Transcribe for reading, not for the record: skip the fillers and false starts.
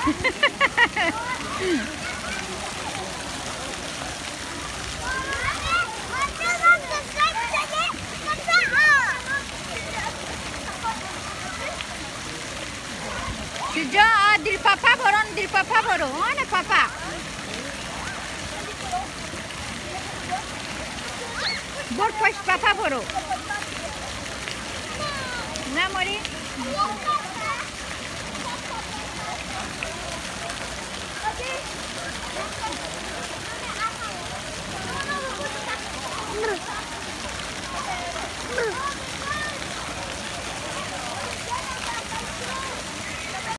Si yo dil papa boron, ana papa. Bor pues papa boro. Na mori.